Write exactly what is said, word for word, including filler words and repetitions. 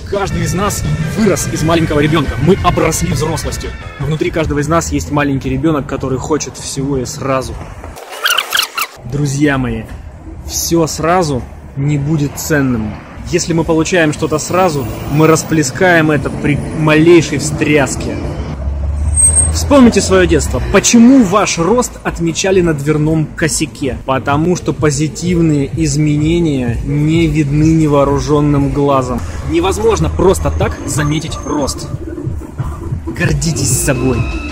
Каждый из нас вырос из маленького ребенка. Мы обросли взрослостью. Но внутри каждого из нас есть маленький ребенок, который хочет всего и сразу. Друзья мои, все сразу не будет ценным. Если мы получаем что-то сразу, мы расплескаем это при малейшей встряске. Вспомните свое детство. Почему ваш рост отмечали на дверном косяке? Потому что позитивные изменения не видны невооруженным глазом. Невозможно просто так заметить рост. Гордитесь собой.